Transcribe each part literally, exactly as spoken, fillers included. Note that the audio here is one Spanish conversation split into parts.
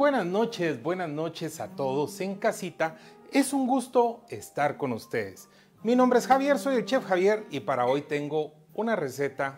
buenas noches, buenas noches a todos en casita. Es un gusto estar con ustedes. Mi nombre es Javier, soy el Chef Javier y para hoy tengo una receta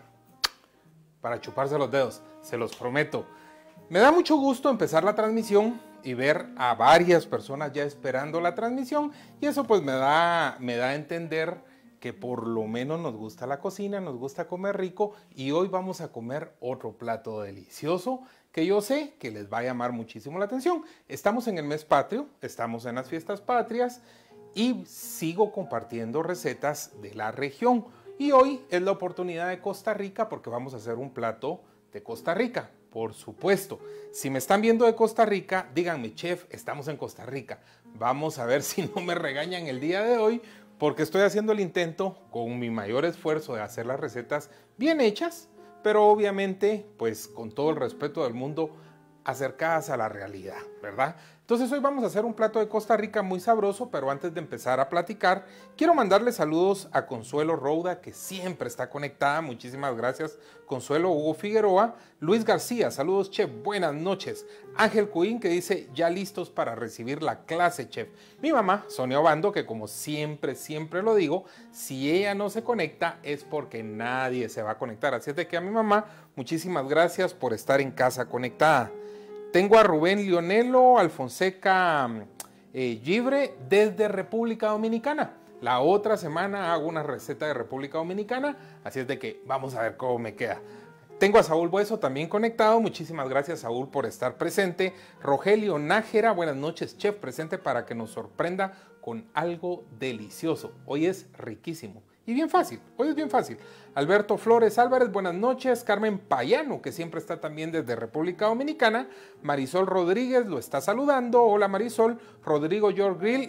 para chuparse los dedos, se los prometo. Me da mucho gusto empezar la transmisión y ver a varias personas ya esperando la transmisión y eso pues me da, me da a entender que por lo menos nos gusta la cocina, nos gusta comer rico y hoy vamos a comer otro plato delicioso que yo sé que les va a llamar muchísimo la atención. Estamos en el mes patrio, estamos en las fiestas patrias y sigo compartiendo recetas de la región. Y hoy es la oportunidad de Costa Rica porque vamos a hacer un plato de Costa Rica, por supuesto. Si me están viendo de Costa Rica, díganme, chef, estamos en Costa Rica. Vamos a ver si no me regañan el día de hoy porque estoy haciendo el intento con mi mayor esfuerzo de hacer las recetas bien hechas, pero obviamente, pues con todo el respeto del mundo, acercadas a la realidad, ¿verdad? Entonces hoy vamos a hacer un plato de Costa Rica muy sabroso, pero antes de empezar a platicar, quiero mandarle saludos a Consuelo Rouda, que siempre está conectada. Muchísimas gracias, Consuelo. Hugo Figueroa, Luis García, saludos, chef, buenas noches. Ángel Cuín, que dice, ya listos para recibir la clase, chef. Mi mamá, Sonia Obando, que como siempre, siempre lo digo, si ella no se conecta es porque nadie se va a conectar. Así es de que a mi mamá, muchísimas gracias por estar en casa conectada. Tengo a Rubén Lionelo Alfonseca eh, Gibre desde República Dominicana. La otra semana hago una receta de República Dominicana, así es de que vamos a ver cómo me queda. Tengo a Saúl Bueso también conectado. Muchísimas gracias, Saúl, por estar presente. Rogelio Nájera, buenas noches, chef, presente para que nos sorprenda con algo delicioso. Hoy es riquísimo y bien fácil, hoy es bien fácil. Alberto Flores Álvarez, buenas noches. Carmen Payano, que siempre está también desde República Dominicana. Marisol Rodríguez lo está saludando. Hola Marisol. Rodrigo George Grill.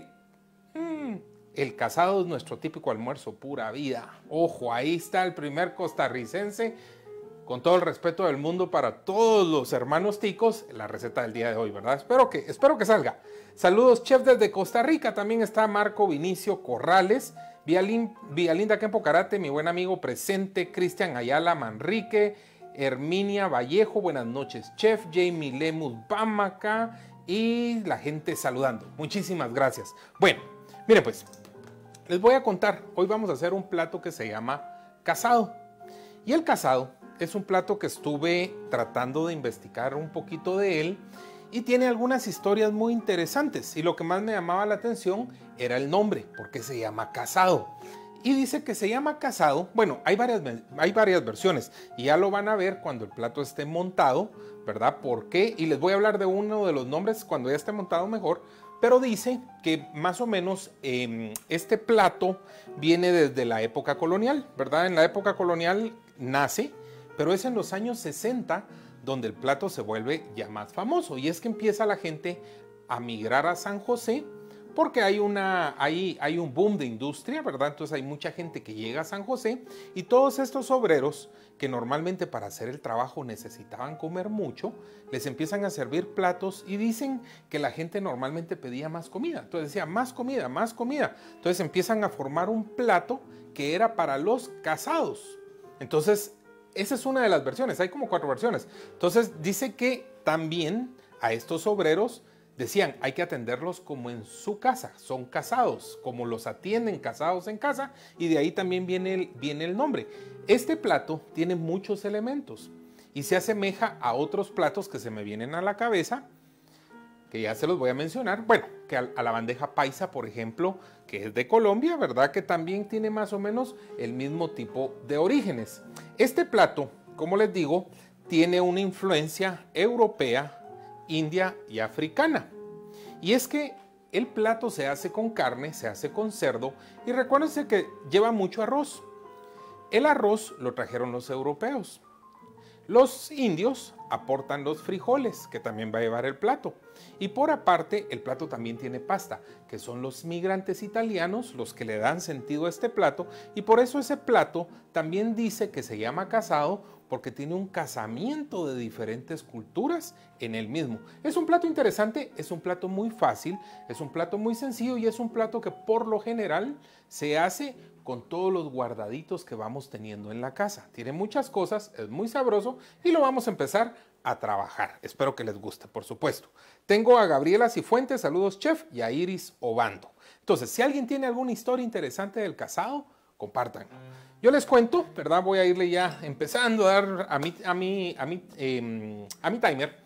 Mm, el casado es nuestro típico almuerzo, pura vida. Ojo, ahí está el primer costarricense. Con todo el respeto del mundo para todos los hermanos ticos, la receta del día de hoy, ¿verdad? Espero que, espero que salga. Saludos, chef, desde Costa Rica. También está Marco Vinicio Corrales. Vialinda Kempo Karate, mi buen amigo presente. Cristian Ayala Manrique. Herminia Vallejo, buenas noches, chef. Jamie Lemus Bamaca. Y la gente saludando. Muchísimas gracias. Bueno, miren pues, les voy a contar. Hoy vamos a hacer un plato que se llama casado. Y el casado es un plato que estuve tratando de investigar un poquito de él y tiene algunas historias muy interesantes. Y lo que más me llamaba la atención era el nombre, porque se llama casado. Y dice que se llama casado, bueno, hay varias, hay varias versiones y ya lo van a ver cuando el plato esté montado, ¿verdad? ¿Por qué? Y les voy a hablar de uno de los nombres cuando ya esté montado mejor. Pero dice que más o menos eh, este plato viene desde la época colonial, ¿verdad? En la época colonial nace, pero es en los años sesenta donde el plato se vuelve ya más famoso. Y es que empieza la gente a migrar a San José porque hay, una, hay, hay un boom de industria, ¿verdad? Entonces hay mucha gente que llega a San José y todos estos obreros que normalmente para hacer el trabajo necesitaban comer mucho, les empiezan a servir platos y dicen que la gente normalmente pedía más comida. Entonces decía, más comida, más comida. Entonces empiezan a formar un plato que era para los casados. Entonces, esa es una de las versiones, hay como cuatro versiones. Entonces dice que también a estos obreros decían, hay que atenderlos como en su casa, son casados, como los atienden casados en casa, y de ahí también viene el, viene el nombre. Este plato tiene muchos elementos y se asemeja a otros platos que se me vienen a la cabeza, que ya se los voy a mencionar. Bueno, que a, a la bandeja paisa, por ejemplo, que es de Colombia, ¿verdad? Que también tiene más o menos el mismo tipo de orígenes. Este plato, como les digo, tiene una influencia europea, india y africana. Y es que el plato se hace con carne, se hace con cerdo y recuérdense que lleva mucho arroz. El arroz lo trajeron los europeos. Los indios aportan los frijoles, que también va a llevar el plato. Y por aparte, el plato también tiene pasta, que son los migrantes italianos los que le dan sentido a este plato. Y por eso ese plato también dice que se llama casado, porque tiene un casamiento de diferentes culturas en el mismo. Es un plato interesante, es un plato muy fácil, es un plato muy sencillo y es un plato que por lo general se hace con todos los guardaditos que vamos teniendo en la casa. Tiene muchas cosas, es muy sabroso y lo vamos a empezar a trabajar. Espero que les guste, por supuesto. Tengo a Gabriela Cifuentes, saludos chef, y a Iris Obando. Entonces, si alguien tiene alguna historia interesante del casado, compartan. Yo les cuento, ¿verdad? Voy a irle ya empezando a dar a mi, a mi, a mi, eh, a mi timer.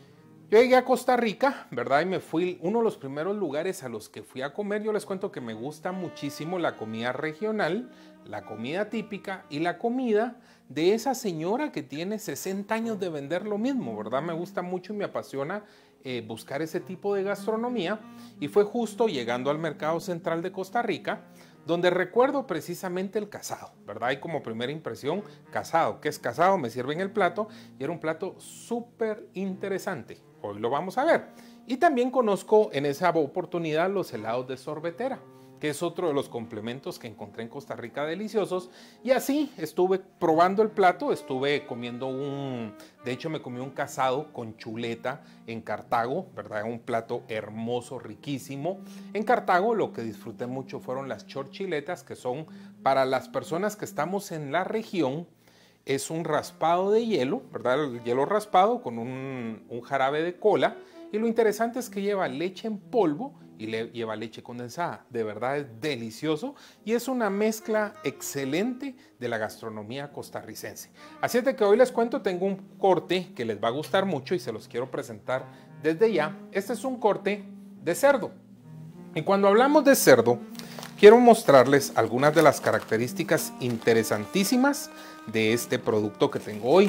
Yo llegué a Costa Rica, ¿verdad? Y me fui, uno de los primeros lugares a los que fui a comer, yo les cuento que me gusta muchísimo la comida regional, la comida típica y la comida de esa señora que tiene sesenta años de vender lo mismo, ¿verdad? Me gusta mucho y me apasiona eh, buscar ese tipo de gastronomía. Y fue justo llegando al Mercado Central de Costa Rica, donde recuerdo precisamente el casado, ¿verdad? Y como primera impresión, casado. ¿Qué es casado? Me sirven el plato y era un plato súper interesante. Hoy lo vamos a ver. Y también conozco en esa oportunidad los helados de sorbetera, que es otro de los complementos que encontré en Costa Rica deliciosos. Y así estuve probando el plato, estuve comiendo un... De hecho me comí un casado con chuleta en Cartago, ¿verdad? Un plato hermoso, riquísimo. En Cartago lo que disfruté mucho fueron las chorchiletas, que son para las personas que estamos en la región. Es un raspado de hielo, ¿verdad? El hielo raspado con un, un jarabe de cola. Y lo interesante es que lleva leche en polvo y le, lleva leche condensada. De verdad es delicioso y es una mezcla excelente de la gastronomía costarricense. Así es de que hoy les cuento, tengo un corte que les va a gustar mucho y se los quiero presentar desde ya. Este es un corte de cerdo. Y cuando hablamos de cerdo, quiero mostrarles algunas de las características interesantísimas de este producto que tengo hoy.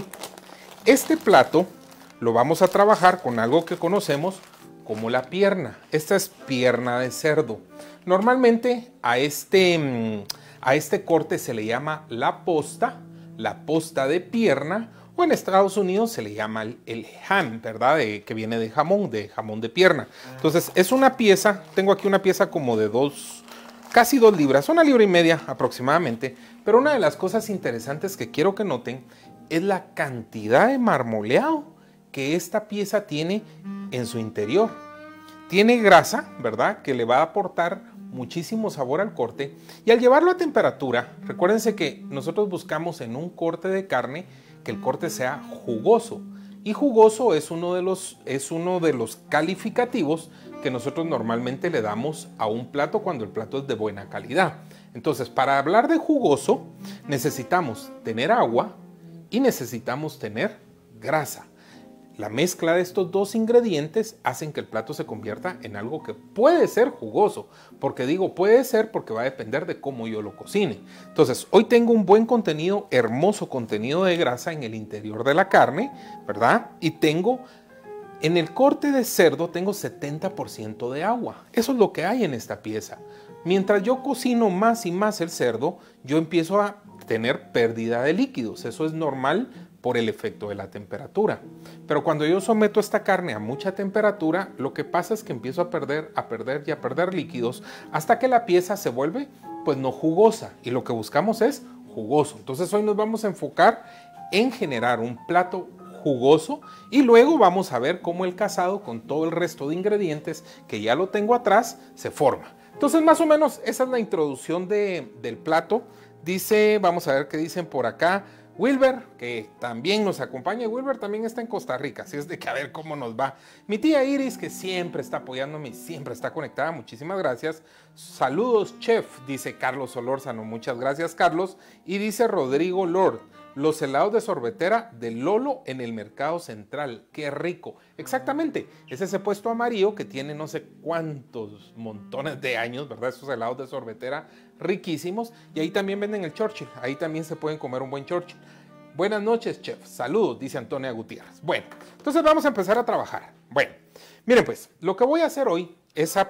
Este plato lo vamos a trabajar con algo que conocemos como la pierna. Esta es pierna de cerdo. Normalmente a este, a este corte se le llama la posta, la posta de pierna, o en Estados Unidos se le llama el, el ham, ¿verdad? De, que viene de jamón, de jamón de pierna. Entonces es una pieza, tengo aquí una pieza como de dos, casi dos libras, una libra y media aproximadamente, pero una de las cosas interesantes que quiero que noten es la cantidad de marmoleado que esta pieza tiene en su interior. Tiene grasa, ¿verdad? Que le va a aportar muchísimo sabor al corte, y al llevarlo a temperatura, recuérdense que nosotros buscamos en un corte de carne que el corte sea jugoso, y jugoso es uno de los, es uno de los calificativos que nosotros normalmente le damos a un plato cuando el plato es de buena calidad. Entonces, para hablar de jugoso, necesitamos tener agua y necesitamos tener grasa. La mezcla de estos dos ingredientes hacen que el plato se convierta en algo que puede ser jugoso. Porque digo puede ser porque va a depender de cómo yo lo cocine. Entonces, hoy tengo un buen contenido, hermoso contenido de grasa en el interior de la carne, ¿verdad? Y tengo, en el corte de cerdo, tengo setenta por ciento de agua. Eso es lo que hay en esta pieza. Mientras yo cocino más y más el cerdo, yo empiezo a tener pérdida de líquidos. Eso es normal por el efecto de la temperatura. Pero cuando yo someto esta carne a mucha temperatura, lo que pasa es que empiezo a perder, a perder y a perder líquidos hasta que la pieza se vuelve pues no jugosa, y lo que buscamos es jugoso. Entonces hoy nos vamos a enfocar en generar un plato jugoso y luego vamos a ver cómo el casado con todo el resto de ingredientes que ya lo tengo atrás se forma. Entonces más o menos esa es la introducción de, del plato. Dice, vamos a ver qué dicen por acá. Wilber, que también nos acompaña. Wilber también está en Costa Rica, así es de que a ver cómo nos va. Mi tía Iris, que siempre está apoyándome y siempre está conectada, muchísimas gracias. Saludos, chef, dice Carlos Solórzano, muchas gracias, Carlos. Y dice Rodrigo Lord, los helados de sorbetera de Lolo en el Mercado Central, qué rico. Exactamente, es ese puesto amarillo que tiene no sé cuántos montones de años, ¿verdad? Esos helados de sorbetera riquísimos. Y ahí también venden el Churchill, ahí también se pueden comer un buen Churchill. Buenas noches, chef. Saludos, dice Antonia Gutiérrez. Bueno, entonces vamos a empezar a trabajar. Bueno, miren pues, lo que voy a hacer hoy es a,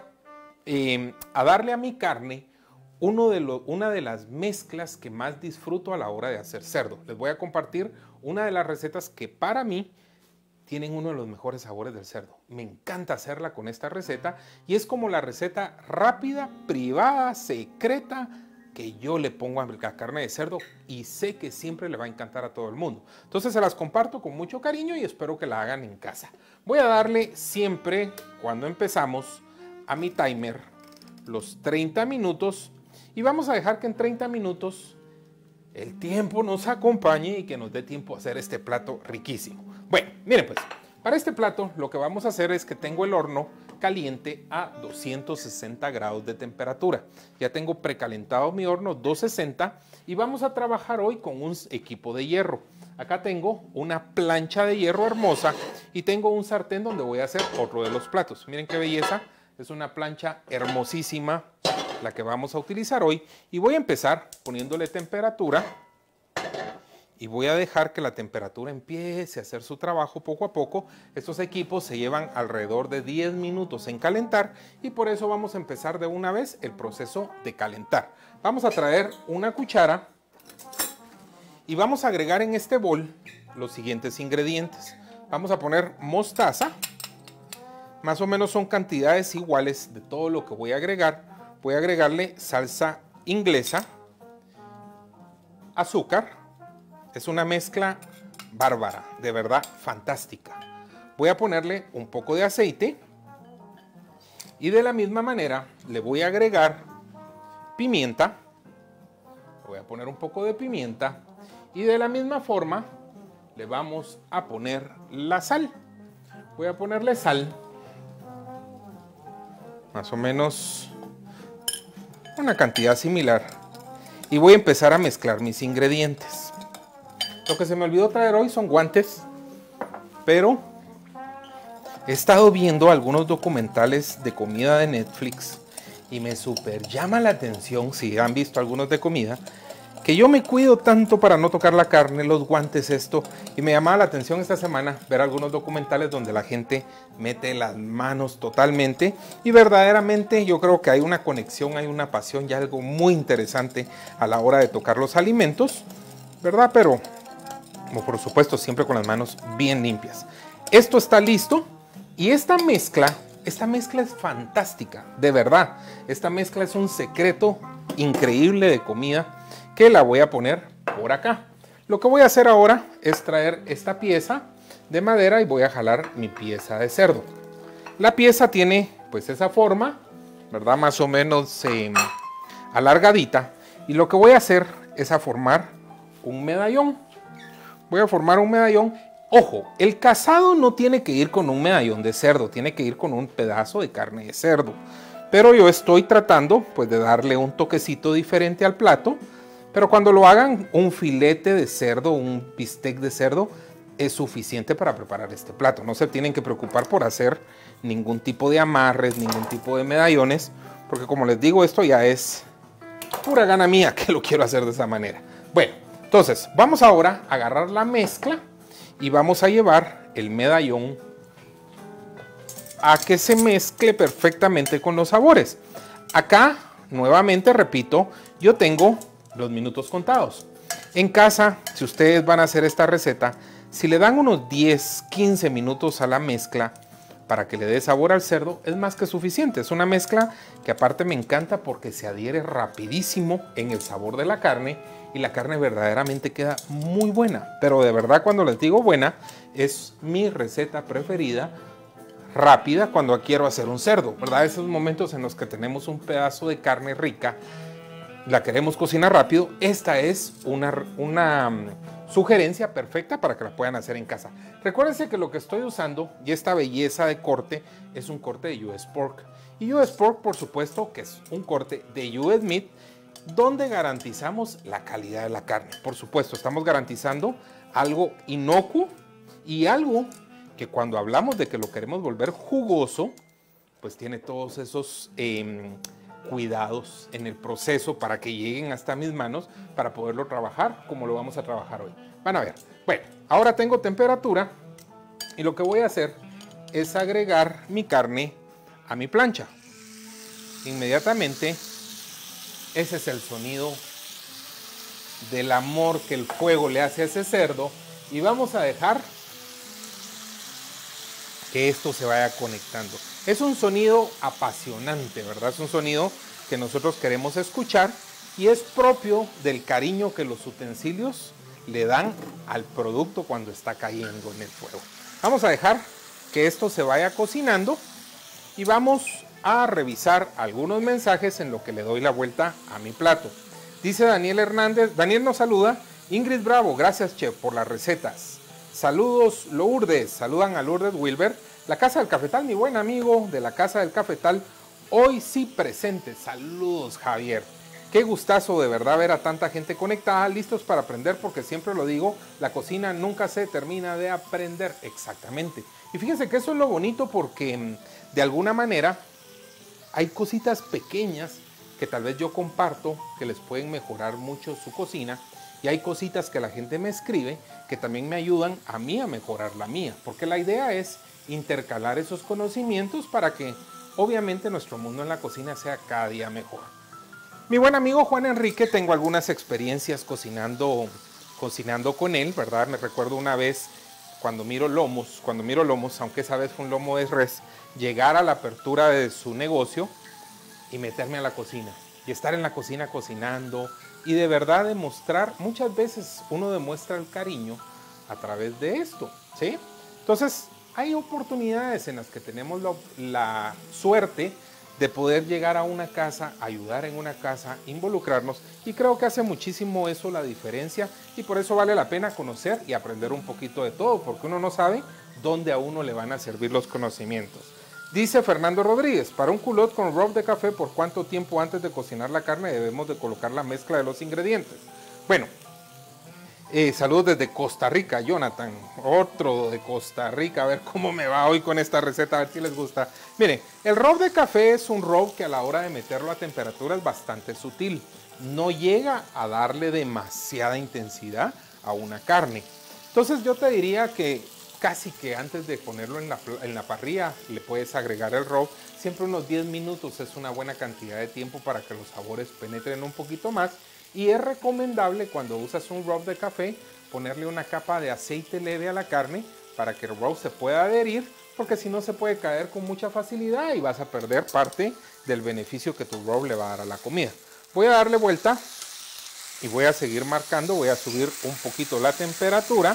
eh, a darle a mi carne uno de lo, una de las mezclas que más disfruto a la hora de hacer cerdo. Les voy a compartir una de las recetas que para mí tienen uno de los mejores sabores del cerdo. Me encanta hacerla con esta receta y es como la receta rápida, privada, secreta que yo le pongo a la carne de cerdo y sé que siempre le va a encantar a todo el mundo. Entonces se las comparto con mucho cariño y espero que la hagan en casa. Voy a darle siempre, cuando empezamos, a mi timer los treinta minutos y vamos a dejar que en treinta minutos el tiempo nos acompañe y que nos dé tiempo a hacer este plato riquísimo. Bueno, miren pues, para este plato lo que vamos a hacer es que tengo el horno caliente a doscientos sesenta grados de temperatura. Ya tengo precalentado mi horno doscientos sesenta y vamos a trabajar hoy con un equipo de hierro. Acá tengo una plancha de hierro hermosa y tengo un sartén donde voy a hacer otro de los platos. Miren qué belleza, es una plancha hermosísima la que vamos a utilizar hoy y voy a empezar poniéndole temperatura. Y voy a dejar que la temperatura empiece a hacer su trabajo poco a poco. Estos equipos se llevan alrededor de diez minutos en calentar y por eso vamos a empezar de una vez el proceso de calentar. Vamos a traer una cuchara y vamos a agregar en este bol los siguientes ingredientes. Vamos a poner mostaza, más o menos son cantidades iguales de todo lo que voy a agregar. Voy a agregarle salsa inglesa, azúcar. Es una mezcla bárbara, de verdad fantástica. Voy a ponerle un poco de aceite y de la misma manera le voy a agregar pimienta. Voy a poner un poco de pimienta y de la misma forma le vamos a poner la sal. Voy a ponerle sal, más o menos una cantidad similar, y voy a empezar a mezclar mis ingredientes. Lo que se me olvidó traer hoy son guantes, pero he estado viendo algunos documentales de comida de Netflix y me super llama la atención, si han visto algunos de comida, que yo me cuido tanto para no tocar la carne, los guantes, esto, y me llamaba la atención esta semana ver algunos documentales donde la gente mete las manos totalmente y verdaderamente yo creo que hay una conexión, hay una pasión y algo muy interesante a la hora de tocar los alimentos, ¿verdad? Pero como por supuesto siempre con las manos bien limpias. Esto está listo y esta mezcla, esta mezcla es fantástica, de verdad. Esta mezcla es un secreto increíble de comida que la voy a poner por acá. Lo que voy a hacer ahora es traer esta pieza de madera y voy a jalar mi pieza de cerdo. La pieza tiene pues esa forma, ¿verdad? Más o menos eh, alargadita, y lo que voy a hacer es a formar un medallón. Voy a formar un medallón. Ojo, el casado no tiene que ir con un medallón de cerdo, tiene que ir con un pedazo de carne de cerdo. Pero yo estoy tratando pues de darle un toquecito diferente al plato. Pero cuando lo hagan, un filete de cerdo, un bistec de cerdo, es suficiente para preparar este plato. No se tienen que preocupar por hacer ningún tipo de amarres, ningún tipo de medallones, porque como les digo, esto ya es pura gana mía que lo quiero hacer de esa manera. Bueno, entonces vamos ahora a agarrar la mezcla y vamos a llevar el medallón a que se mezcle perfectamente con los sabores. Acá, nuevamente repito, yo tengo los minutos contados. En casa, si ustedes van a hacer esta receta, si le dan unos diez, quince minutos a la mezcla para que le dé sabor al cerdo, es más que suficiente. Es una mezcla que aparte me encanta porque se adhiere rapidísimo en el sabor de la carne y la carne verdaderamente queda muy buena. Pero de verdad, cuando les digo buena, es mi receta preferida, rápida, cuando quiero hacer un cerdo, ¿verdad? Esos momentos en los que tenemos un pedazo de carne rica, la queremos cocinar rápido, esta es una, una sugerencia perfecta para que la puedan hacer en casa. Recuérdense que lo que estoy usando y esta belleza de corte es un corte de U S Pork. Y U S Pork, por supuesto, que es un corte de U S Meat, donde garantizamos la calidad de la carne. Por supuesto, estamos garantizando algo inocuo y algo que cuando hablamos de que lo queremos volver jugoso, pues tiene todos esos eh, cuidados en el proceso para que lleguen hasta mis manos para poderlo trabajar como lo vamos a trabajar hoy. Van a ver. Bueno, ahora tengo temperatura y lo que voy a hacer es agregar mi carne a mi plancha. Inmediatamente, ese es el sonido del amor que el fuego le hace a ese cerdo y vamos a dejar que esto se vaya conectando. Es un sonido apasionante, ¿verdad? Es un sonido que nosotros queremos escuchar y es propio del cariño que los utensilios le dan al producto cuando está cayendo en el fuego. Vamos a dejar que esto se vaya cocinando y vamos a revisar algunos mensajes en lo que le doy la vuelta a mi plato. Dice Daniel Hernández, Daniel nos saluda. Ingrid Bravo, gracias chef por las recetas. Saludos Lourdes, saludan a Lourdes Wilber. La Casa del Cafetal, mi buen amigo de la Casa del Cafetal, hoy sí presente. Saludos Javier. Qué gustazo de verdad ver a tanta gente conectada, listos para aprender, porque siempre lo digo, la cocina nunca se termina de aprender. Exactamente. Y fíjense que eso es lo bonito porque de alguna manera hay cositas pequeñas que tal vez yo comparto que les pueden mejorar mucho su cocina, y hay cositas que la gente me escribe que también me ayudan a mí a mejorar la mía, porque la idea es intercalar esos conocimientos para que obviamente nuestro mundo en la cocina sea cada día mejor. Mi buen amigo Juan Enrique, tengo algunas experiencias cocinando, cocinando con él, ¿verdad? Me recuerdo una vez cuando miro lomos, cuando miro lomos, aunque esa vez fue un lomo de res, llegar a la apertura de su negocio y meterme a la cocina y estar en la cocina cocinando y de verdad demostrar, muchas veces uno demuestra el cariño a través de esto, ¿sí? Entonces hay oportunidades en las que tenemos la, la suerte de poder llegar a una casa, ayudar en una casa, involucrarnos, y creo que hace muchísimo eso la diferencia, y por eso vale la pena conocer y aprender un poquito de todo, porque uno no sabe dónde a uno le van a servir los conocimientos. Dice Fernando Rodríguez, para un culot con rob de café, ¿por cuánto tiempo antes de cocinar la carne debemos de colocar la mezcla de los ingredientes? Bueno, eh, saludos desde Costa Rica, Jonathan, otro de Costa Rica, a ver cómo me va hoy con esta receta, a ver si les gusta. Miren, el rob de café es un rob que a la hora de meterlo a temperatura es bastante sutil, no llega a darle demasiada intensidad a una carne. Entonces yo te diría que casi que antes de ponerlo en la, en la parrilla le puedes agregar el rob, siempre unos diez minutos es una buena cantidad de tiempo para que los sabores penetren un poquito más, y es recomendable cuando usas un rob de café ponerle una capa de aceite leve a la carne para que el rob se pueda adherir, porque si no se puede caer con mucha facilidad y vas a perder parte del beneficio que tu rob le va a dar a la comida. Voy a darle vuelta y voy a seguir marcando, voy a subir un poquito la temperatura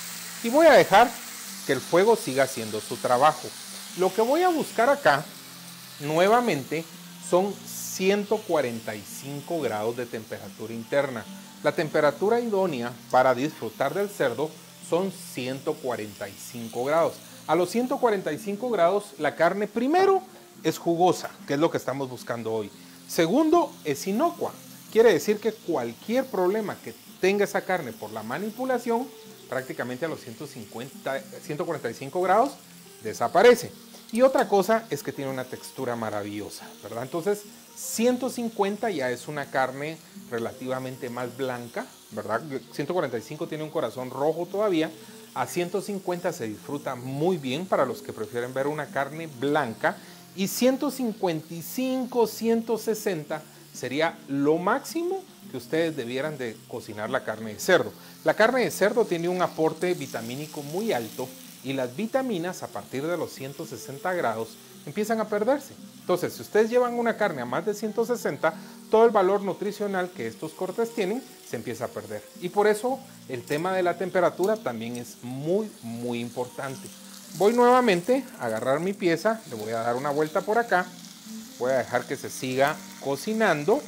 y voy a dejar que el fuego siga haciendo su trabajo. Lo que voy a buscar acá nuevamente son ciento cuarenta y cinco grados de temperatura interna. La temperatura idónea para disfrutar del cerdo son ciento cuarenta y cinco grados. A los ciento cuarenta y cinco grados la carne primero es jugosa, que es lo que estamos buscando hoy. Segundo, es inocua. Quiere decir que cualquier problema que tenga esa carne por la manipulación, prácticamente a los ciento cincuenta, ciento cuarenta y cinco grados desaparece. Y otra cosa es que tiene una textura maravillosa, ¿verdad? Entonces ciento cincuenta ya es una carne relativamente más blanca, ¿verdad? ciento cuarenta y cinco tiene un corazón rojo todavía. A ciento cincuenta se disfruta muy bien para los que prefieren ver una carne blanca, y ciento cincuenta y cinco, ciento sesenta sería lo máximo que ustedes debieran de cocinar la carne de cerdo. La carne de cerdo tiene un aporte vitamínico muy alto, y las vitaminas a partir de los ciento sesenta grados empiezan a perderse. Entonces, si ustedes llevan una carne a más de ciento sesenta, todo el valor nutricional que estos cortes tienen se empieza a perder. Y por eso el tema de la temperatura también es muy, muy importante. Voy nuevamente a agarrar mi pieza, le voy a dar una vuelta por acá, voy a dejar que se siga cocinando.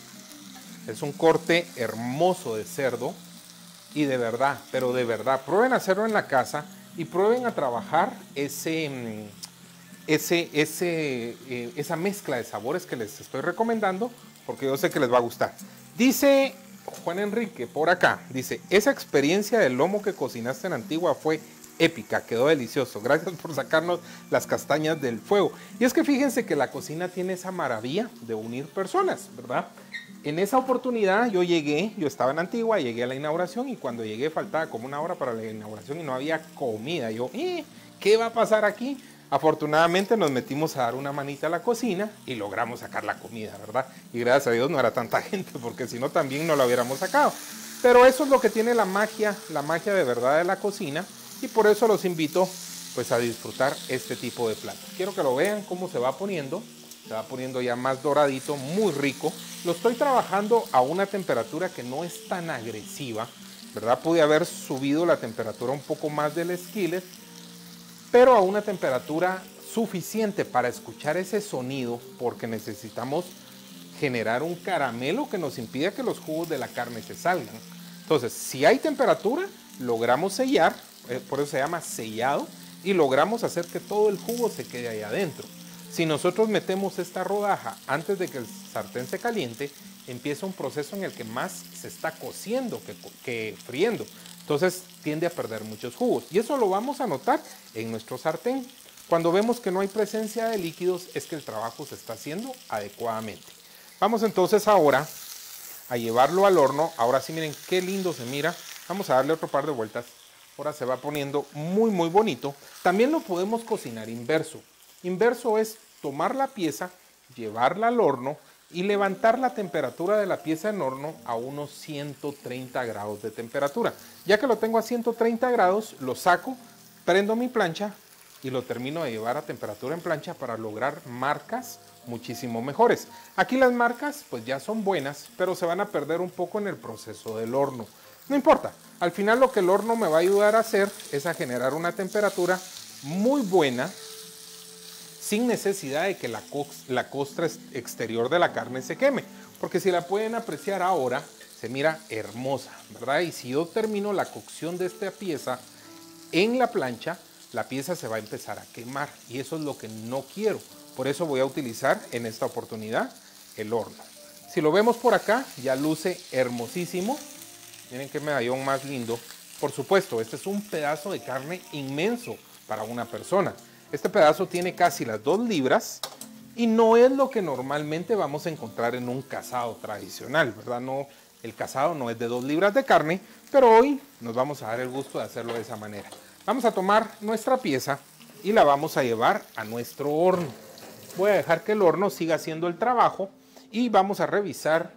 Es un corte hermoso de cerdo, y de verdad, pero de verdad, prueben hacerlo en la casa y prueben a trabajar ese, ese, ese, eh, esa mezcla de sabores que les estoy recomendando, porque yo sé que les va a gustar. Dice Juan Enrique por acá, dice, esa experiencia del lomo que cocinaste en Antigua fue épica, quedó delicioso, gracias por sacarnos las castañas del fuego. Y es que fíjense que la cocina tiene esa maravilla de unir personas, ¿verdad? En esa oportunidad yo llegué, yo estaba en Antigua, llegué a la inauguración, y cuando llegué faltaba como una hora para la inauguración y no había comida. Yo, eh, ¿qué va a pasar aquí? Afortunadamente nos metimos a dar una manita a la cocina y logramos sacar la comida, ¿verdad? Y gracias a Dios no era tanta gente, porque si no también no la hubiéramos sacado. Pero eso es lo que tiene la magia, la magia de verdad de la cocina, y por eso los invito pues a disfrutar este tipo de platos. Quiero que lo vean cómo se va poniendo. Se va poniendo ya más doradito, muy rico. Lo estoy trabajando a una temperatura que no es tan agresiva, ¿verdad? Pude haber subido la temperatura un poco más del skillet, pero a una temperatura suficiente para escuchar ese sonido, porque necesitamos generar un caramelo que nos impida que los jugos de la carne se salgan. Entonces, si hay temperatura, logramos sellar por eso se llama sellado, y logramos hacer que todo el jugo se quede ahí adentro. Si nosotros metemos esta rodaja antes de que el sartén se caliente, empieza un proceso en el que más se está cociendo que, que friendo. Entonces tiende a perder muchos jugos. Y eso lo vamos a notar en nuestro sartén. Cuando vemos que no hay presencia de líquidos, es que el trabajo se está haciendo adecuadamente. Vamos entonces ahora a llevarlo al horno. Ahora sí, miren qué lindo se mira. Vamos a darle otro par de vueltas. Ahora se va poniendo muy muy bonito. También lo podemos cocinar inverso. Inverso es tomar la pieza, llevarla al horno y levantar la temperatura de la pieza en horno a unos ciento treinta grados de temperatura. Ya que lo tengo a ciento treinta grados, lo saco, prendo mi plancha y lo termino de llevar a temperatura en plancha para lograr marcas muchísimo mejores. Aquí las marcas pues ya son buenas, pero se van a perder un poco en el proceso del horno. No importa, al final lo que el horno me va a ayudar a hacer es a generar una temperatura muy buena, sin necesidad de que la, co la costra exterior de la carne se queme, porque si la pueden apreciar ahora, se mira hermosa, ¿verdad? Y si yo termino la cocción de esta pieza en la plancha, la pieza se va a empezar a quemar, y eso es lo que no quiero. Por eso voy a utilizar en esta oportunidad el horno. Si lo vemos por acá, ya luce hermosísimo. Miren qué medallón más lindo. Por supuesto, este es un pedazo de carne inmenso para una persona. Este pedazo tiene casi las dos libras y no es lo que normalmente vamos a encontrar en un casado tradicional, ¿verdad? No, el casado no es de dos libras de carne, pero hoy nos vamos a dar el gusto de hacerlo de esa manera. Vamos a tomar nuestra pieza y la vamos a llevar a nuestro horno. Voy a dejar que el horno siga haciendo el trabajo y vamos a revisar.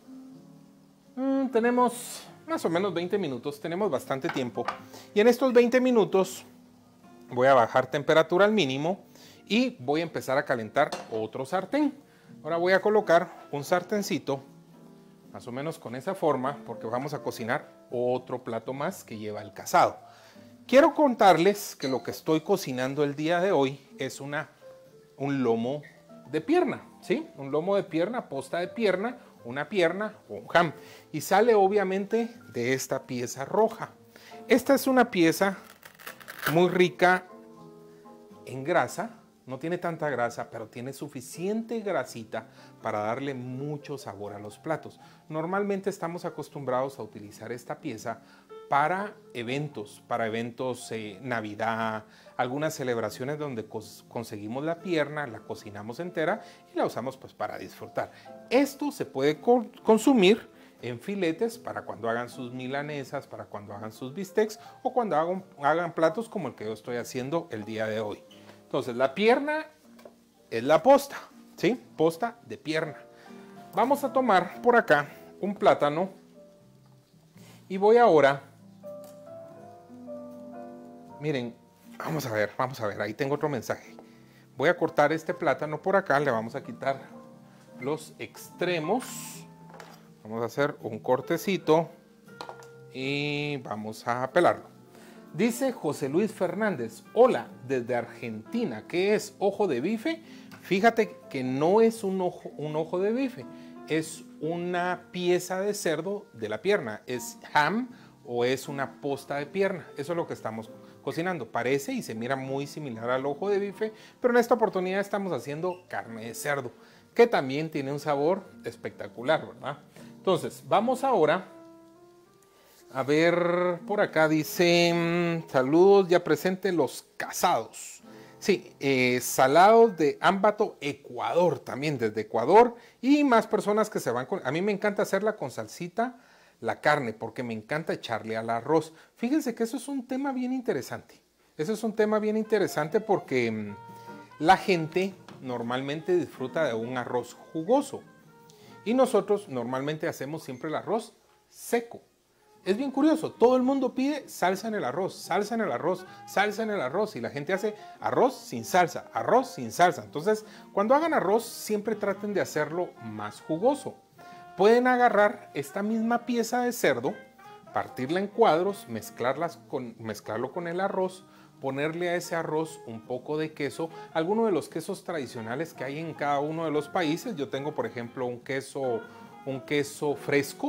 Mm, tenemos más o menos veinte minutos, tenemos bastante tiempo. Y en estos veinte minutos voy a bajar temperatura al mínimo y voy a empezar a calentar otro sartén. Ahora voy a colocar un sartencito, más o menos con esa forma, porque vamos a cocinar otro plato más que lleva el casado. Quiero contarles que lo que estoy cocinando el día de hoy es una, un lomo de pierna, ¿sí? Un lomo de pierna, posta de pierna, una pierna o un ham. Y sale obviamente de esta pieza roja. Esta es una pieza muy rica en grasa, no tiene tanta grasa, pero tiene suficiente grasita para darle mucho sabor a los platos. Normalmente estamos acostumbrados a utilizar esta pieza para eventos, para eventos eh, Navidad, algunas celebraciones donde cos conseguimos la pierna, la cocinamos entera y la usamos pues para disfrutar. Esto se puede co consumir en filetes para cuando hagan sus milanesas, para cuando hagan sus bistecs o cuando hagan, hagan platos como el que yo estoy haciendo el día de hoy. Entonces la pierna es la posta, ¿sí? Posta de pierna. Vamos a tomar por acá un plátano y voy ahora, miren, vamos a ver, vamos a ver, ahí tengo otro mensaje. Voy a cortar este plátano por acá, le vamos a quitar los extremos. Vamos a hacer un cortecito y vamos a pelarlo. Dice José Luis Fernández, hola, desde Argentina, ¿qué es ojo de bife? Fíjate que no es un ojo, un ojo de bife, es una pieza de cerdo de la pierna, es ham o es una posta de pierna, eso es lo que estamos cocinando. Parece y se mira muy similar al ojo de bife, pero en esta oportunidad estamos haciendo carne de cerdo, que también tiene un sabor espectacular, ¿verdad? Entonces, vamos ahora a ver, por acá dice, saludos ya presente los casados. Sí, eh, salados de Ambato, Ecuador, también desde Ecuador, y más personas que se van con... A mí me encanta hacerla con salsita, la carne, porque me encanta echarle al arroz. Fíjense que eso es un tema bien interesante. Eso es un tema bien interesante porque mmm, la gente normalmente disfruta de un arroz jugoso. Y nosotros normalmente hacemos siempre el arroz seco. Es bien curioso, todo el mundo pide salsa en el arroz, salsa en el arroz, salsa en el arroz. Y la gente hace arroz sin salsa, arroz sin salsa. Entonces, cuando hagan arroz, siempre traten de hacerlo más jugoso. Pueden agarrar esta misma pieza de cerdo, partirla en cuadros, mezclarlas con, mezclarlo con el arroz, ponerle a ese arroz un poco de queso, alguno de los quesos tradicionales que hay en cada uno de los países. Yo tengo, por ejemplo, un queso, un queso fresco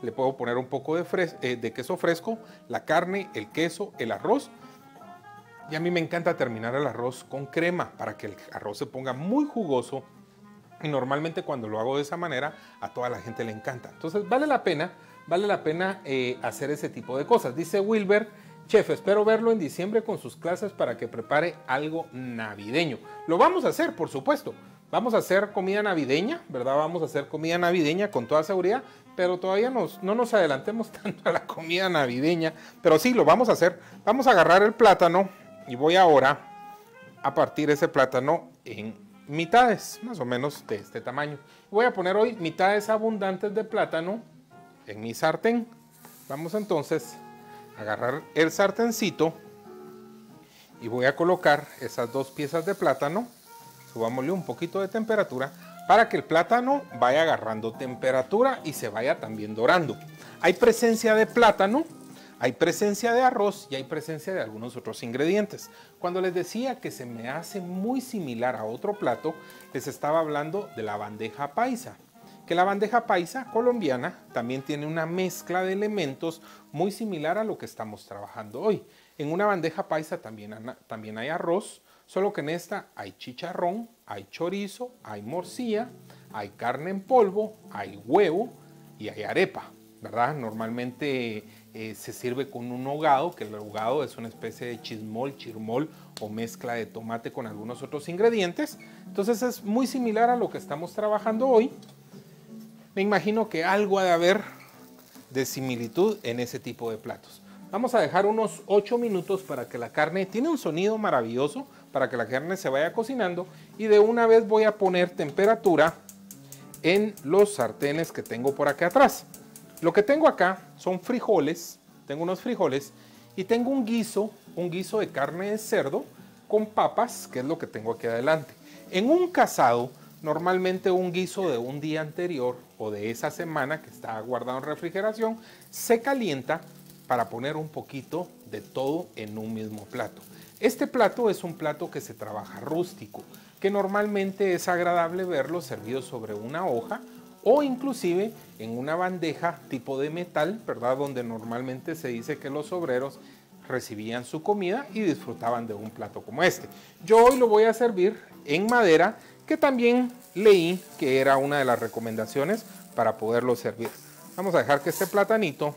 le puedo poner un poco de, fres eh, de queso fresco, la carne, el queso, el arroz. Y a mí me encanta terminar el arroz con crema para que el arroz se ponga muy jugoso. Y normalmente cuando lo hago de esa manera, a toda la gente le encanta. Entonces vale la pena, vale la pena eh, hacer ese tipo de cosas. Dice Wilber: chef, espero verlo en diciembre con sus clases para que prepare algo navideño. Lo vamos a hacer, por supuesto. Vamos a hacer comida navideña, ¿verdad? Vamos a hacer comida navideña con toda seguridad, pero todavía nos, no nos adelantemos tanto a la comida navideña. Pero sí, lo vamos a hacer. Vamos a agarrar el plátano y voy ahora a partir ese plátano en mitades, más o menos de este tamaño. Voy a poner hoy mitades abundantes de plátano en mi sartén. Vamos entonces a agarrar el sartencito y voy a colocar esas dos piezas de plátano. Subámosle un poquito de temperatura para que el plátano vaya agarrando temperatura y se vaya también dorando. Hay presencia de plátano, hay presencia de arroz y hay presencia de algunos otros ingredientes. Cuando les decía que se me hace muy similar a otro plato, les estaba hablando de la bandeja paisa. Que la bandeja paisa colombiana también tiene una mezcla de elementos muy similar a lo que estamos trabajando hoy. En una bandeja paisa también, también hay arroz, solo que en esta hay chicharrón, hay chorizo, hay morcilla, hay carne en polvo, hay huevo y hay arepa, ¿verdad? Normalmente eh, se sirve con un hogado, que el hogado es una especie de chismol, chirmol o mezcla de tomate con algunos otros ingredientes. Entonces es muy similar a lo que estamos trabajando hoy. Me imagino que algo ha de haber de similitud en ese tipo de platos. Vamos a dejar unos ocho minutos para que la carne, tiene un sonido maravilloso, para que la carne se vaya cocinando, y de una vez voy a poner temperatura en los sartenes que tengo por acá atrás. Lo que tengo acá son frijoles, tengo unos frijoles y tengo un guiso, un guiso de carne de cerdo con papas, que es lo que tengo aquí adelante. En un casado, normalmente un guiso de un día anterior o de esa semana que está guardado en refrigeración, se calienta para poner un poquito de todo en un mismo plato. Este plato es un plato que se trabaja rústico, que normalmente es agradable verlo servido sobre una hoja o inclusive en una bandeja tipo de metal, ¿verdad? Donde normalmente se dice que los obreros recibían su comida y disfrutaban de un plato como este. Yo hoy lo voy a servir en madera, que también leí que era una de las recomendaciones para poderlo servir. Vamos a dejar que este platanito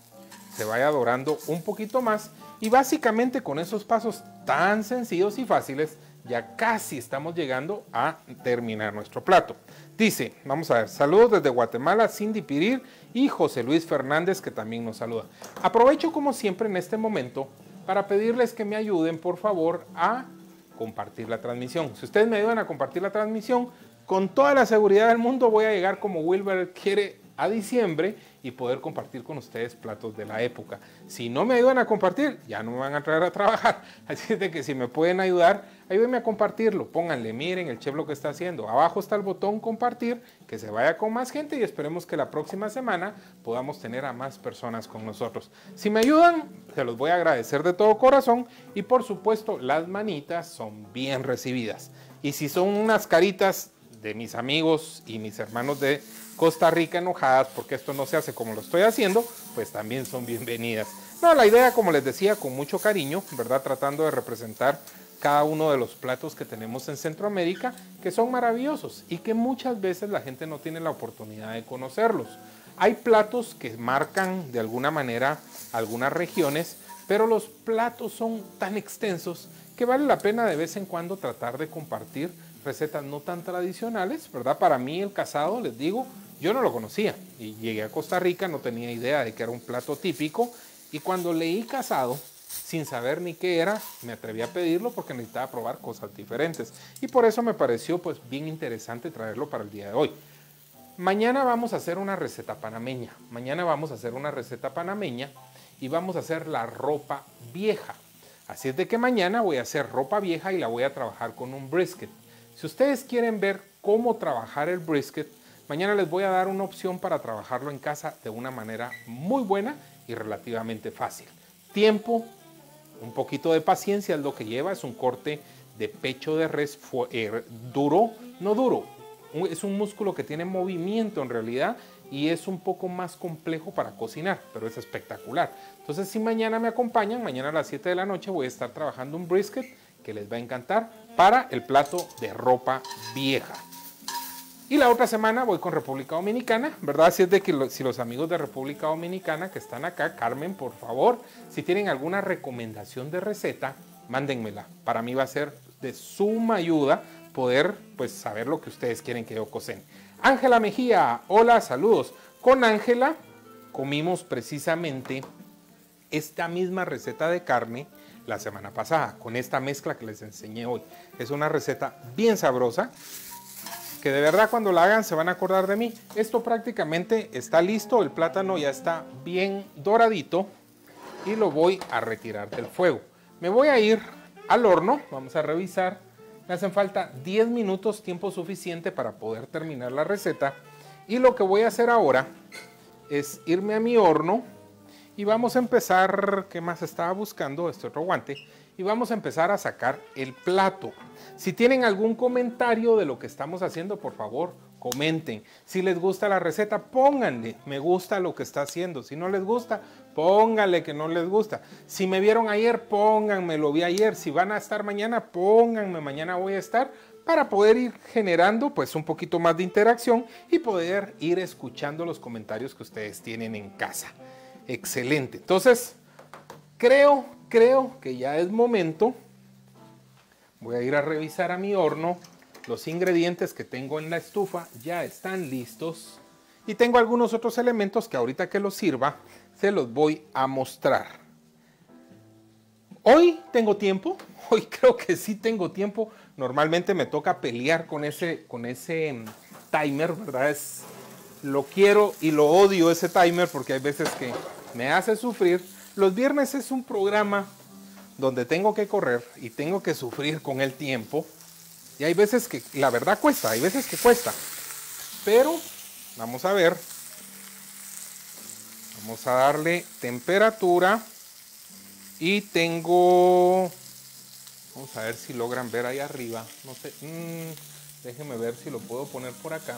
se vaya dorando un poquito más y básicamente con esos pasos tan sencillos y fáciles ya casi estamos llegando a terminar nuestro plato. Dice, vamos a ver, saludos desde Guatemala, Cindy Pirir y José Luis Fernández, que también nos saluda. Aprovecho como siempre en este momento para pedirles que me ayuden por favor a compartir la transmisión. Si ustedes me ayudan a compartir la transmisión, con toda la seguridad del mundo voy a llegar como Wilber quiere a diciembre y poder compartir con ustedes platos de la época. Si no me ayudan a compartir, ya no me van a traer a trabajar. Así de que si me pueden ayudar, ayúdenme a compartirlo. Pónganle, miren el chef lo que está haciendo. Abajo está el botón compartir, que se vaya con más gente y esperemos que la próxima semana podamos tener a más personas con nosotros. Si me ayudan, se los voy a agradecer de todo corazón y por supuesto las manitas son bien recibidas. Y si son unas caritas de mis amigos y mis hermanos de Costa Rica enojadas porque esto no se hace como lo estoy haciendo, pues también son bienvenidas. No, la idea, como les decía, con mucho cariño, ¿verdad? Tratando de representar cada uno de los platos que tenemos en Centroamérica, que son maravillosos y que muchas veces la gente no tiene la oportunidad de conocerlos. Hay platos que marcan de alguna manera algunas regiones, pero los platos son tan extensos que vale la pena de vez en cuando tratar de compartir recetas no tan tradicionales, ¿verdad? Para mí el casado, les digo, yo no lo conocía y llegué a Costa Rica, no tenía idea de que era un plato típico y cuando leí casado, sin saber ni qué era, me atreví a pedirlo porque necesitaba probar cosas diferentes y por eso me pareció pues bien interesante traerlo para el día de hoy. Mañana vamos a hacer una receta panameña, mañana vamos a hacer una receta panameña y vamos a hacer la ropa vieja. Así es de que mañana voy a hacer ropa vieja y la voy a trabajar con un brisket. Si ustedes quieren ver cómo trabajar el brisket, mañana les voy a dar una opción para trabajarlo en casa de una manera muy buena y relativamente fácil. Tiempo, un poquito de paciencia es lo que lleva, es un corte de pecho de res eh, duro, no duro, es un músculo que tiene movimiento en realidad y es un poco más complejo para cocinar, pero es espectacular. Entonces, si mañana me acompañan, mañana a las siete de la noche voy a estar trabajando un brisket que les va a encantar para el plato de ropa vieja. Y la otra semana voy con República Dominicana, ¿verdad? Así es de que lo, si los amigos de República Dominicana que están acá, Carmen, por favor, si tienen alguna recomendación de receta, mándenmela. Para mí va a ser de suma ayuda poder, pues, saber lo que ustedes quieren que yo cocine. Ángela Mejía, hola, saludos. Con Ángela comimos precisamente esta misma receta de carne la semana pasada, con esta mezcla que les enseñé hoy. Es una receta bien sabrosa, que de verdad cuando la hagan se van a acordar de mí. Esto prácticamente está listo, el plátano ya está bien doradito y lo voy a retirar del fuego. Me voy a ir al horno, vamos a revisar. Me hacen falta diez minutos, tiempo suficiente para poder terminar la receta. Y lo que voy a hacer ahora es irme a mi horno y vamos a empezar, ¿qué más estaba buscando? Este otro guante. Y vamos a empezar a sacar el plato. Si tienen algún comentario de lo que estamos haciendo, por favor, comenten. Si les gusta la receta, pónganle, me gusta lo que está haciendo. Si no les gusta, pónganle que no les gusta. Si me vieron ayer, pónganme, lo vi ayer. Si van a estar mañana, pónganme, mañana voy a estar, para poder ir generando pues un poquito más de interacción y poder ir escuchando los comentarios que ustedes tienen en casa. Excelente. Entonces, creo, creo que ya es momento. Voy a ir a revisar a mi horno. Los ingredientes que tengo en la estufa ya están listos. Y tengo algunos otros elementos que ahorita que los sirva, se los voy a mostrar. Hoy tengo tiempo. Hoy creo que sí tengo tiempo. Normalmente me toca pelear con ese, con ese timer, ¿verdad? Es, lo quiero y lo odio ese timer porque hay veces que me hace sufrir. Los viernes es un programa donde tengo que correr y tengo que sufrir con el tiempo. Y hay veces que la verdad cuesta, hay veces que cuesta. Pero vamos a ver. Vamos a darle temperatura. Y tengo... Vamos a ver si logran ver ahí arriba. No sé. Mmm, déjenme ver si lo puedo poner por acá.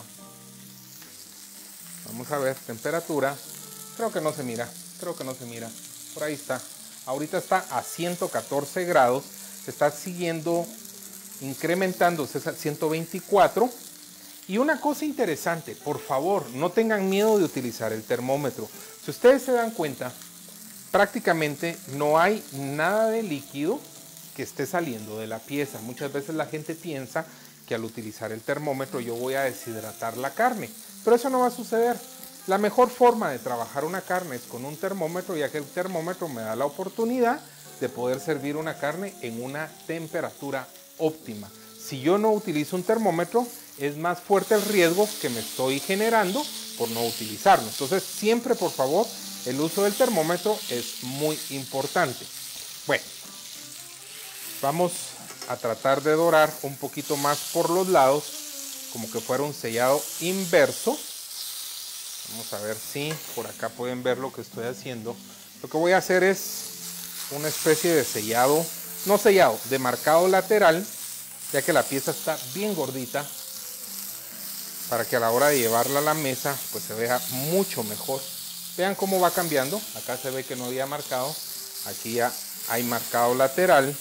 Vamos a ver, temperatura. Creo que no se mira. Creo que no se mira. Por ahí está. Ahorita está a ciento catorce grados. Se está siguiendo incrementándose a ciento veinticuatro. Y una cosa interesante, por favor, no tengan miedo de utilizar el termómetro. Si ustedes se dan cuenta, prácticamente no hay nada de líquido que esté saliendo de la pieza. Muchas veces la gente piensa que al utilizar el termómetro yo voy a deshidratar la carne, pero eso no va a suceder. La mejor forma de trabajar una carne es con un termómetro, ya que el termómetro me da la oportunidad de poder servir una carne en una temperatura óptima. Si yo no utilizo un termómetro, es más fuerte el riesgo que me estoy generando por no utilizarlo. Entonces, siempre, por favor, el uso del termómetro es muy importante. Bueno, vamos a tratar de dorar un poquito más por los lados, como que fuera un sellado inverso. Vamos a ver si por acá pueden ver lo que estoy haciendo. Lo que voy a hacer es una especie de sellado, no sellado, de marcado lateral, ya que la pieza está bien gordita, para que a la hora de llevarla a la mesa pues se vea mucho mejor. Vean cómo va cambiando. Acá se ve que no había marcado, aquí ya hay marcado lateral.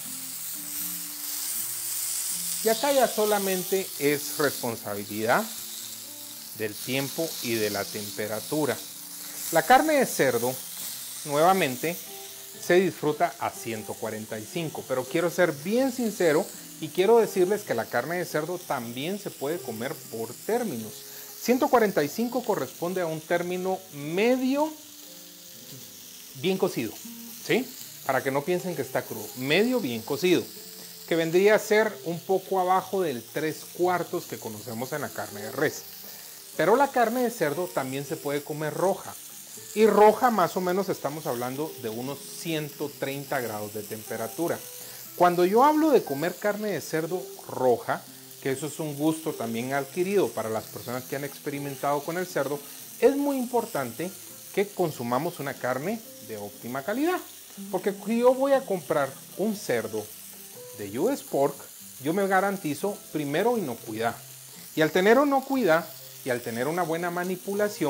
Y acá ya solamente es responsabilidad del tiempo y de la temperatura. La carne de cerdo, nuevamente, se disfruta a ciento cuarenta y cinco, pero quiero ser bien sincero y quiero decirles que la carne de cerdo también se puede comer por términos. ciento cuarenta y cinco corresponde a un término medio bien cocido, ¿sí? Para que no piensen que está crudo, medio bien cocido, que vendría a ser un poco abajo del tres cuartos que conocemos en la carne de res. Pero la carne de cerdo también se puede comer roja. Y roja más o menos estamos hablando de unos ciento treinta grados de temperatura. Cuando yo hablo de comer carne de cerdo roja, que eso es un gusto también adquirido para las personas que han experimentado con el cerdo, es muy importante que consumamos una carne de óptima calidad. Porque si yo voy a comprar un cerdo de U S Pork, yo me garantizo primero inocuidad. Y al tener inocuidad y al tener una buena manipulación,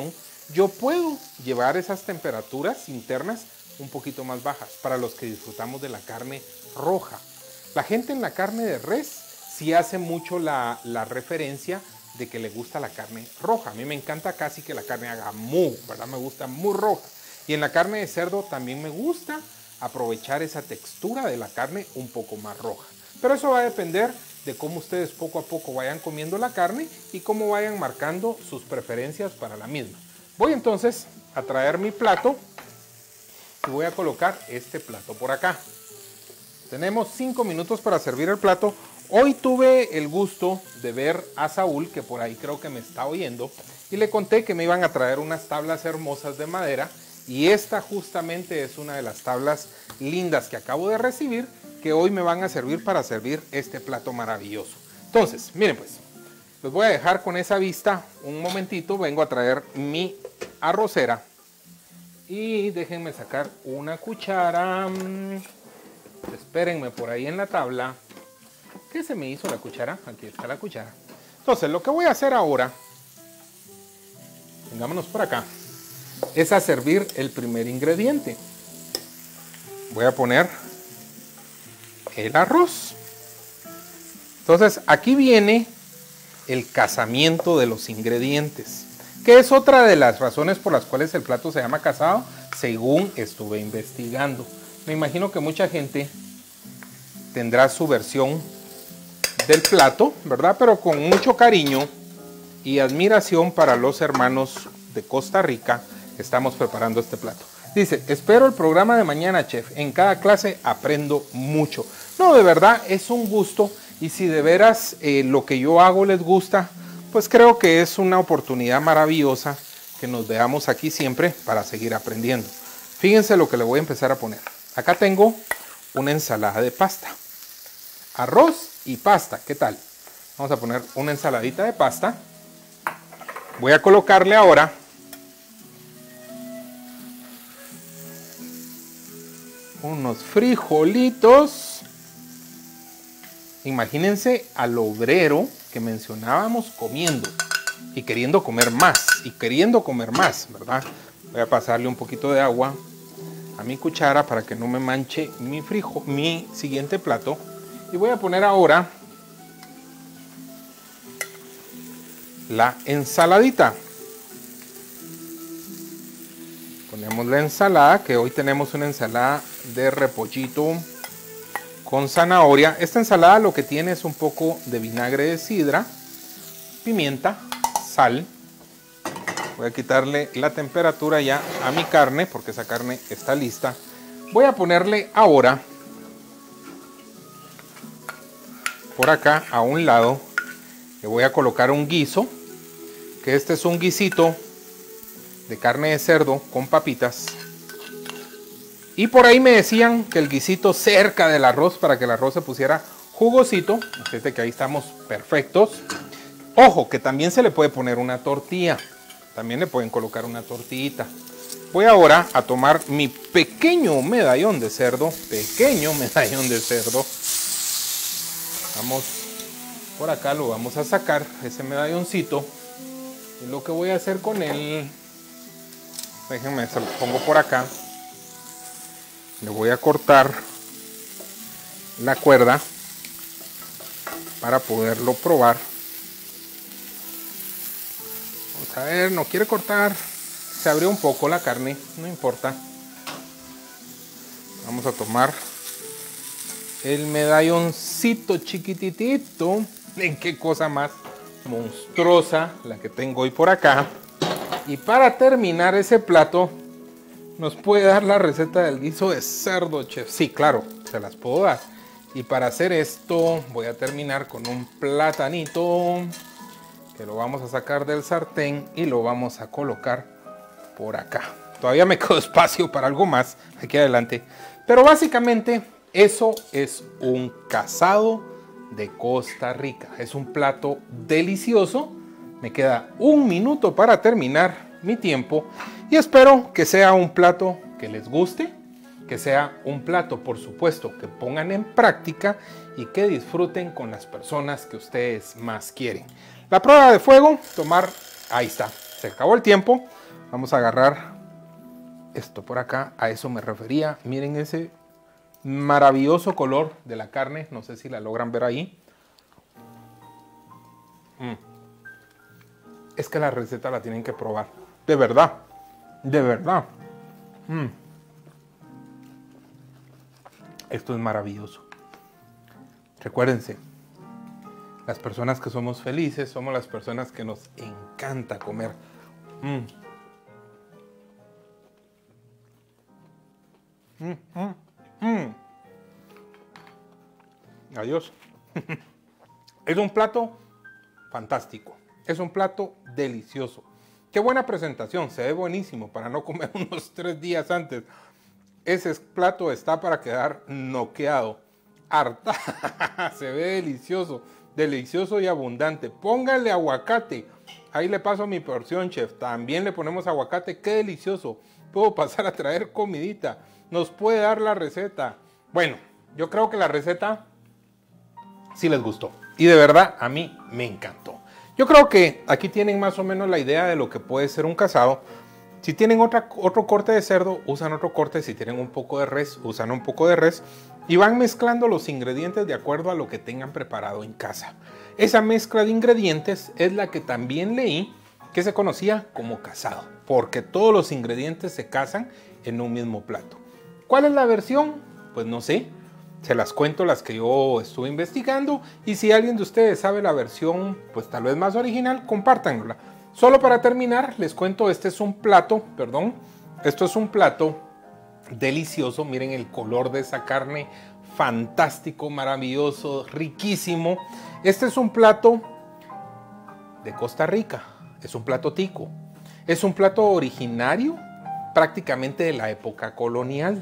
yo puedo llevar esas temperaturas internas un poquito más bajas para los que disfrutamos de la carne roja. La gente en la carne de res sí hace mucho la, la referencia de que le gusta la carne roja. A mí me encanta casi que la carne haga mu, ¿verdad? Me gusta muy roja. Y en la carne de cerdo también me gusta aprovechar esa textura de la carne un poco más roja. Pero eso va a depender de cómo ustedes poco a poco vayan comiendo la carne y cómo vayan marcando sus preferencias para la misma. Voy entonces a traer mi plato y voy a colocar este plato por acá. Tenemos cinco minutos para servir el plato. Hoy tuve el gusto de ver a Saúl, que por ahí creo que me está oyendo, y le conté que me iban a traer unas tablas hermosas de madera, y esta justamente es una de las tablas lindas que acabo de recibir, que hoy me van a servir para servir este plato maravilloso. Entonces, miren pues, los voy a dejar con esa vista un momentito. Vengo a traer mi arrocera y déjenme sacar una cuchara. Espérenme por ahí en la tabla. ¿Qué se me hizo la cuchara? Aquí está la cuchara. Entonces, lo que voy a hacer ahora, vengámonos por acá, es a servir el primer ingrediente. Voy a poner el arroz. Entonces, aquí viene el casamiento de los ingredientes, que es otra de las razones por las cuales el plato se llama casado, según estuve investigando. Me imagino que mucha gente tendrá su versión del plato, ¿verdad? Pero con mucho cariño y admiración para los hermanos de Costa Rica, estamos preparando este plato. Dice, espero el programa de mañana, chef. En cada clase aprendo mucho. No, de verdad, es un gusto. Y si de veras eh, lo que yo hago les gusta, pues creo que es una oportunidad maravillosa que nos veamos aquí siempre para seguir aprendiendo. Fíjense lo que le voy a empezar a poner. Acá tengo una ensalada de pasta. Arroz y pasta, ¿qué tal? Vamos a poner una ensaladita de pasta. Voy a colocarle ahora unos frijolitos. Imagínense al obrero que mencionábamos comiendo y queriendo comer más y queriendo comer más, ¿verdad? Voy a pasarle un poquito de agua a mi cuchara para que no me manche mi frijol, mi siguiente plato. Y voy a poner ahora la ensaladita. Ponemos la ensalada, que hoy tenemos una ensalada de repollito con zanahoria. Esta ensalada lo que tiene es un poco de vinagre de sidra, pimienta, sal. Voy a quitarle la temperatura ya a mi carne porque esa carne está lista. Voy a ponerle ahora por acá a un lado, le voy a colocar un guiso, que este es un guisito de carne de cerdo con papitas. Y por ahí me decían que el guisito cerca del arroz para que el arroz se pusiera jugosito. Fíjate que ahí estamos perfectos. Ojo, que también se le puede poner una tortilla. También le pueden colocar una tortillita. Voy ahora a tomar mi pequeño medallón de cerdo. Pequeño medallón de cerdo. Vamos por acá, lo vamos a sacar, ese medalloncito. Y lo que voy a hacer con él, déjenme, se lo pongo por acá. Le voy a cortar la cuerda para poderlo probar. Vamos a ver, no quiere cortar. Se abrió un poco la carne, no importa. Vamos a tomar el medalloncito chiquititito. ¿En qué cosa más monstruosa la que tengo hoy por acá? Y para terminar ese plato, ¿nos puede dar la receta del guiso de cerdo, chef? Sí, claro, se las puedo dar. Y para hacer esto voy a terminar con un platanito que lo vamos a sacar del sartén y lo vamos a colocar por acá. Todavía me quedó espacio para algo más aquí adelante. Pero básicamente eso es un casado de Costa Rica. Es un plato delicioso. Me queda un minuto para terminar mi tiempo y espero que sea un plato que les guste, que sea un plato, por supuesto, que pongan en práctica y que disfruten con las personas que ustedes más quieren. La prueba de fuego, tomar, ahí está, se acabó el tiempo. Vamos a agarrar esto por acá, a eso me refería. Miren ese maravilloso color de la carne, no sé si la logran ver ahí. Mm. Es que la receta la tienen que probar, de verdad, de verdad. Mm. Esto es maravilloso. Recuérdense, las personas que somos felices somos las personas que nos encanta comer. Mm. Mm, mm, mm. Adiós. Es un plato fantástico. Es un plato delicioso. Qué buena presentación. Se ve buenísimo para no comer unos tres días antes. Ese plato está para quedar noqueado. Harta. Se ve delicioso. Delicioso y abundante. Póngale aguacate. Ahí le paso mi porción, chef. También le ponemos aguacate. Qué delicioso. Puedo pasar a traer comidita. Nos puede dar la receta. Bueno, yo creo que la receta sí les gustó. Y de verdad, a mí me encantó. Yo creo que aquí tienen más o menos la idea de lo que puede ser un casado. Si tienen otra, otro corte de cerdo, usan otro corte. Si tienen un poco de res, usan un poco de res. Y van mezclando los ingredientes de acuerdo a lo que tengan preparado en casa. Esa mezcla de ingredientes es la que también leí que se conocía como casado. Porque todos los ingredientes se casan en un mismo plato. ¿Cuál es la versión? Pues no sé. Se las cuento las que yo estuve investigando. Y si alguien de ustedes sabe la versión, pues tal vez más original, compártanla. Solo para terminar, les cuento, este es un plato, perdón, esto es un plato delicioso. Miren el color de esa carne, fantástico, maravilloso, riquísimo. Este es un plato de Costa Rica, es un plato tico. Es un plato originario prácticamente de la época colonial,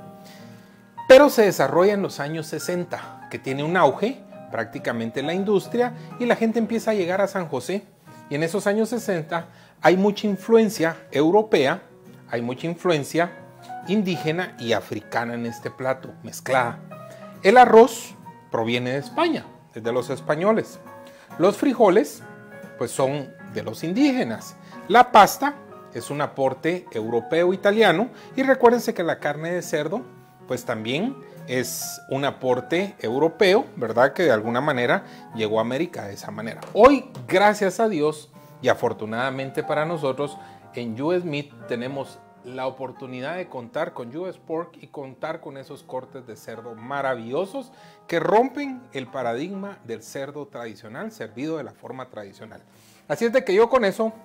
pero se desarrolla en los años sesenta, que tiene un auge prácticamente en la industria y la gente empieza a llegar a San José. Y en esos años sesenta hay mucha influencia europea, hay mucha influencia indígena y africana en este plato, mezclada. El arroz proviene de España, es de los españoles. Los frijoles, pues son de los indígenas. La pasta es un aporte europeo-italiano. Y recuérdense que la carne de cerdo, pues también es un aporte europeo, ¿verdad? Que de alguna manera llegó a América de esa manera. Hoy, gracias a Dios y afortunadamente para nosotros, en U S Meat tenemos la oportunidad de contar con U S Pork y contar con esos cortes de cerdo maravillosos que rompen el paradigma del cerdo tradicional, servido de la forma tradicional. Así es de que yo con eso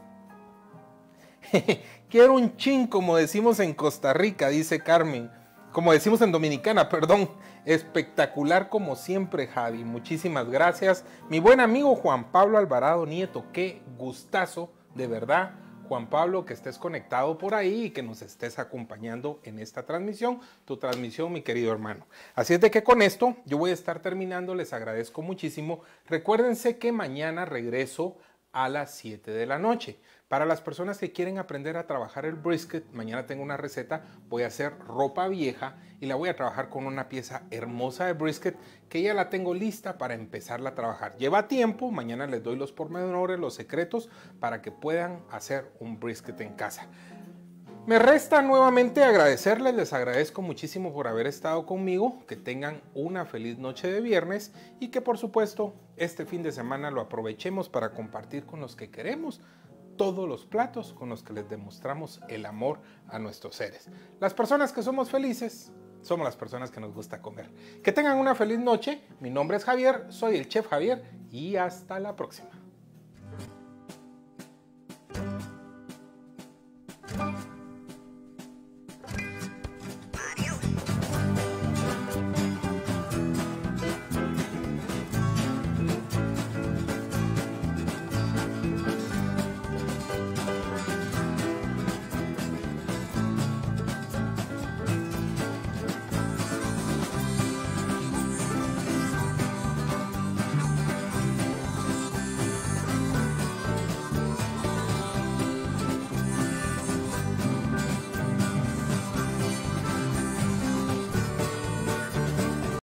quiero un chin, como decimos en Costa Rica, dice Carmen. Como decimos en Dominicana, perdón. Espectacular como siempre, Javi. Muchísimas gracias. Mi buen amigo Juan Pablo Alvarado Nieto. Qué gustazo, de verdad, Juan Pablo, que estés conectado por ahí y que nos estés acompañando en esta transmisión. Tu transmisión, mi querido hermano. Así es de que con esto yo voy a estar terminando. Les agradezco muchísimo. Recuérdense que mañana regreso a las siete de la noche. Para las personas que quieren aprender a trabajar el brisket, mañana tengo una receta. Voy a hacer ropa vieja y la voy a trabajar con una pieza hermosa de brisket que ya la tengo lista para empezarla a trabajar. Lleva tiempo, mañana les doy los pormenores, los secretos para que puedan hacer un brisket en casa. Me resta nuevamente agradecerles, les agradezco muchísimo por haber estado conmigo, que tengan una feliz noche de viernes y que por supuesto este fin de semana lo aprovechemos para compartir con los que queremos todos los platos con los que les demostramos el amor a nuestros seres. Las personas que somos felices somos las personas que nos gusta comer. Que tengan una feliz noche. Mi nombre es Javier, soy el Chef Javier y hasta la próxima.